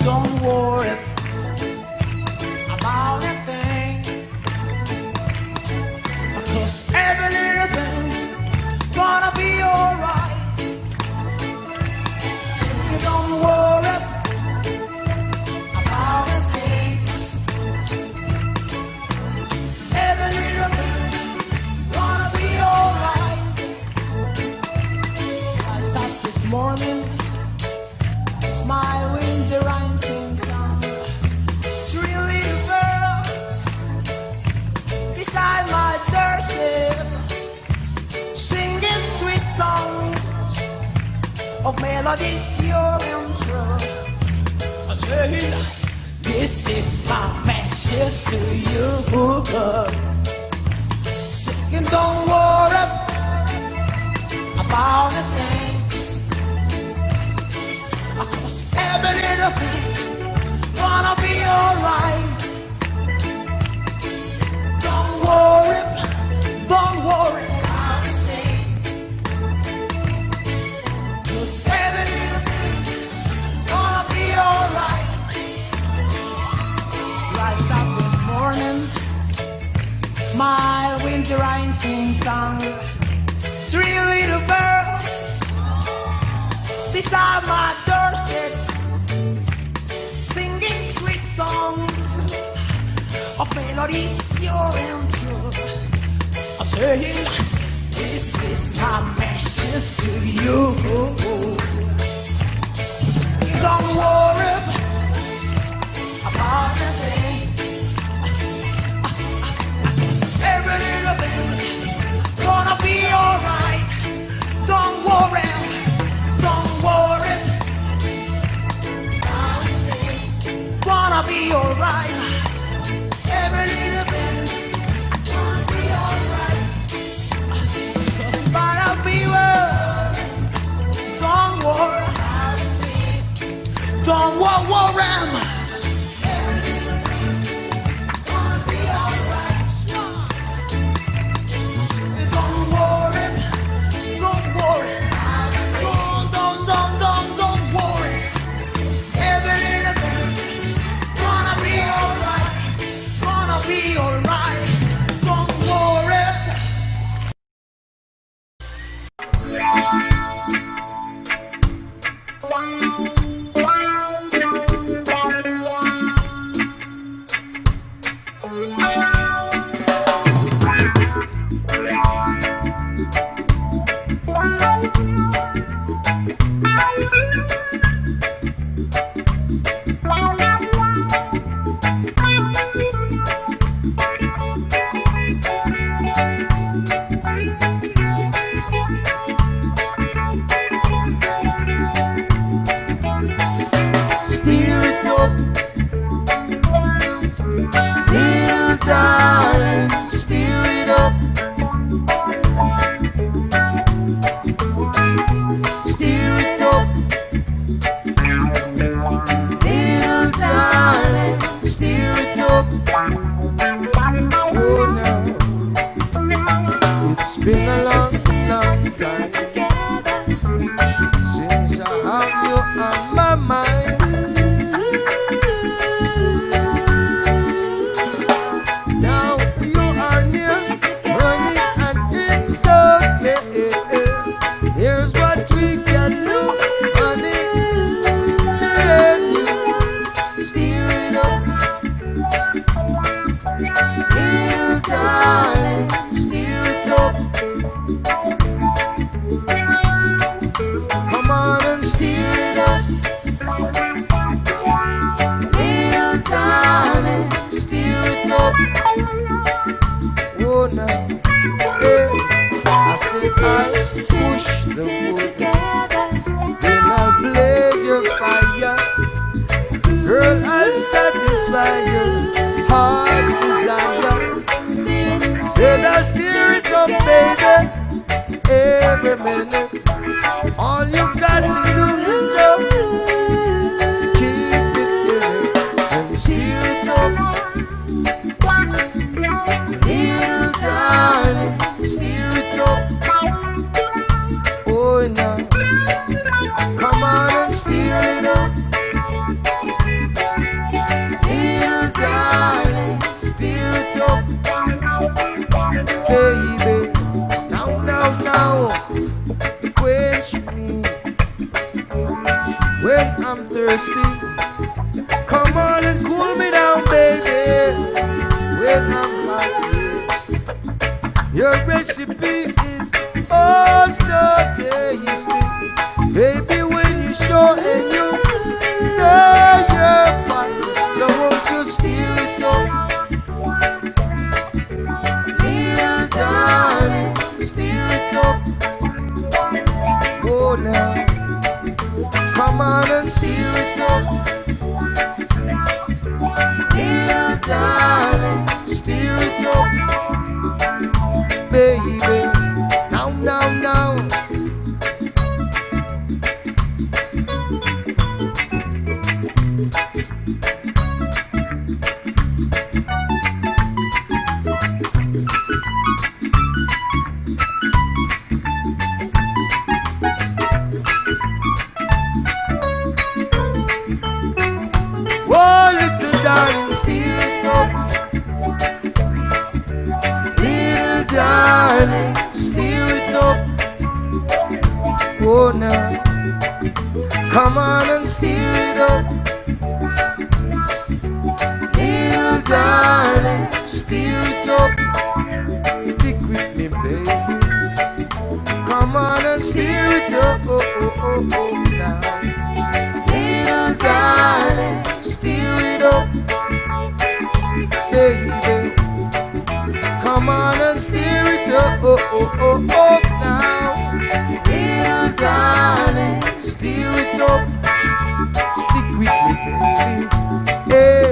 Don't worry about a thing, 'cause every little thing's gonna be alright. So you don't worry about a thing. Every little thing's gonna be alright. I sat this morning, smile when the rain sings down. Three little girls beside my doorstep, singing sweet songs of melodies pure and true. I say, this is my message to you. Singing, don't worry about a thing, 'cause every little thing gonna be alright. Don't worry about a thing, 'cause every little thing gonna be alright. Rise up this morning, smile when the rain sings song. Three little girls beside my doorstep, singing sweet songs of melodies pure and true. I'm saying, this is my message to you. Don't worry about a thing, 'cause every little thing's gonna be alright. Don't worry. Gonna be alright. Every little thing's gonna be alright. But I'll be well. Don't worry. Don't worry. Every little thing's gonna be alright. Don't worry. Don't worry. Don't worry. Every little thing's gonna be alright. Gonna be alright. Don't worry. Steer it up, little darling, steer it up. Steer it up, little darling, steer it up. Oh no, it's been a long time since I have you on my mind. Now you are near, honey, and it's so clear. Here's what we can do, honey. Let you steer it up, little darling, steer it up. Come on and steer it up, little darling, steer it up. Oh no, yeah. I said I'll push the wood, then I'll blaze your fire. Girl, I'll satisfy your heart's desire. Said I'll steer it up, baby, every minute. All you got to do is just keep it in it and steer it up. Little darling, steer it up. Oh no, come on and steer it up. I'm thirsty. Come on and cool me down, baby, when I'm hot. Your recipe is oh so tasty, baby. When you show and you stir your pot, so won't you stir it up, little darling, stir it up. Oh now, come on and stir it up, little darling, stir it up, baby. Now, now, now. Oh, little darling, stir it up. Little darling, stir it up. Oh, now, come on and stir it up. Little darling, stir it up. Stick with me, baby. Come on and stir it up. Oh, oh, oh, oh, now. Little darling, stir it up, baby. Come on and stir it up, oh, oh, oh, oh, now. Little darling, stir it up. Stick with me, baby. Hey.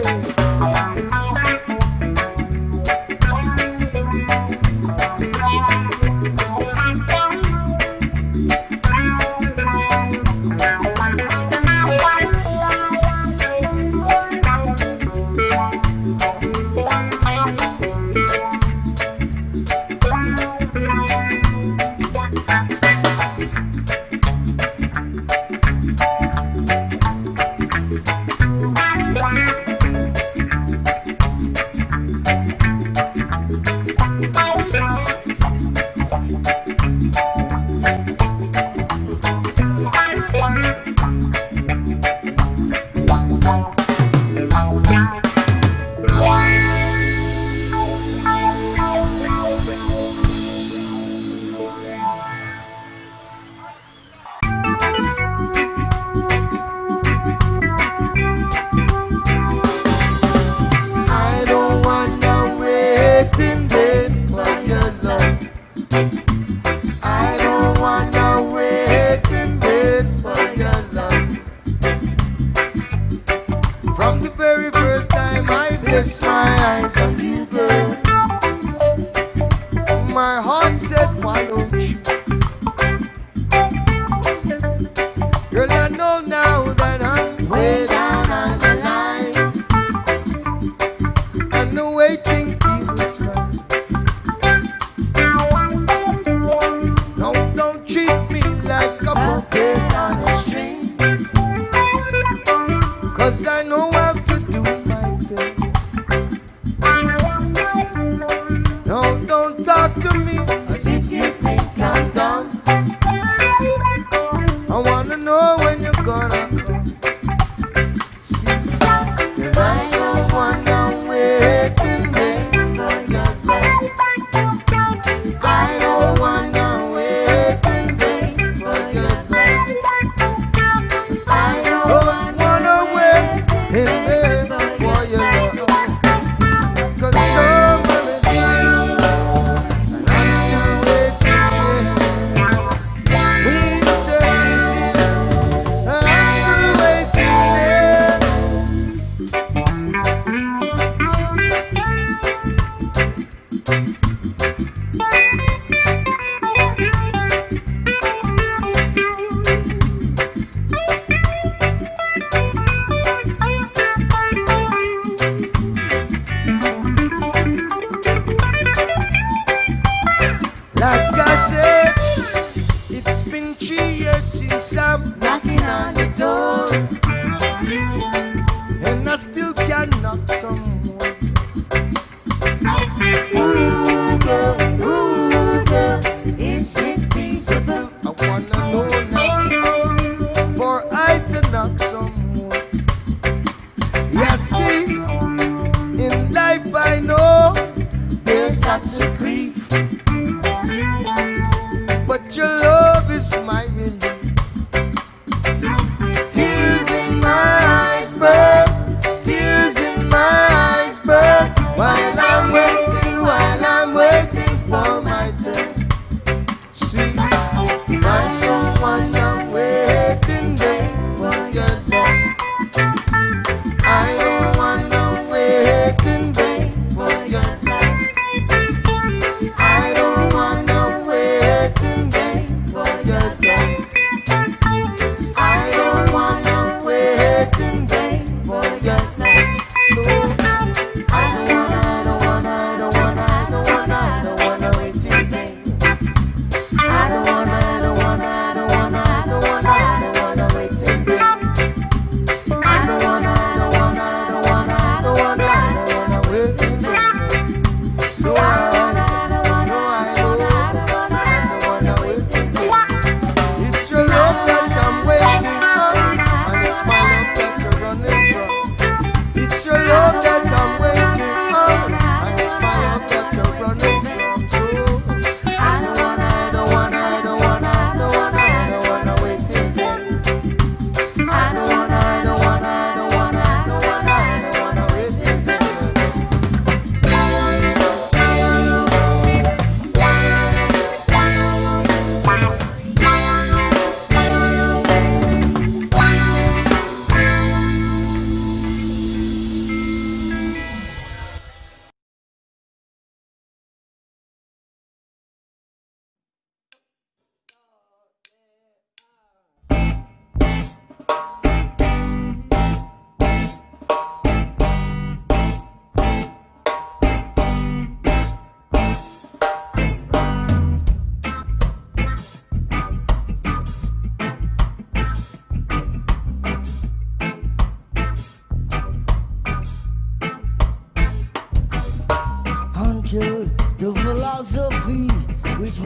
Is it feasible? I wanna know now, for I to knock some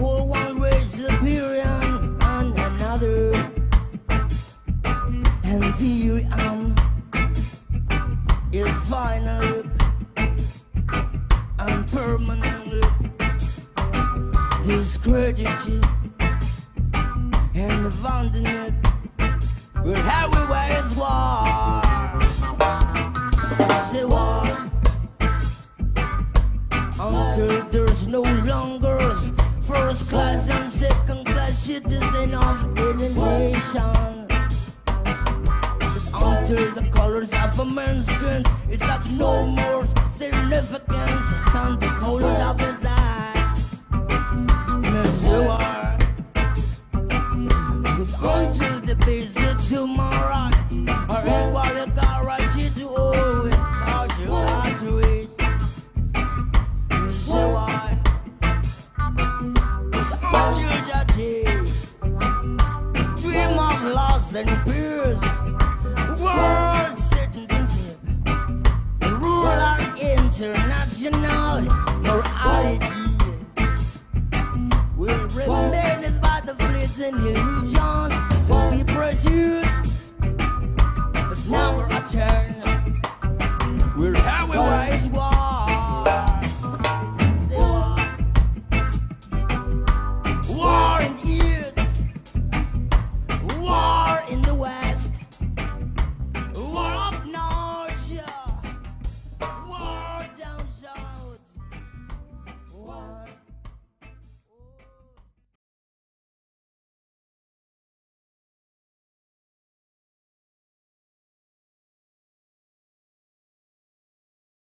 whole one race superior on another, and Vietnam is final and permanently discredited and abandoned. We're everywhere is war. It's a war until there's no longer first class and second class citizen of any nation. Until the colors of a man's skin is like no more significance than the colors of his eyes. It's a war. Until the basic human rights are equally guaranteed to all without your countries. It's why it's until that day, dream of loss and peace, world citizenship, rural international morality will remain as by the fleets and illusion to be pursued, but never return. We're everywhere.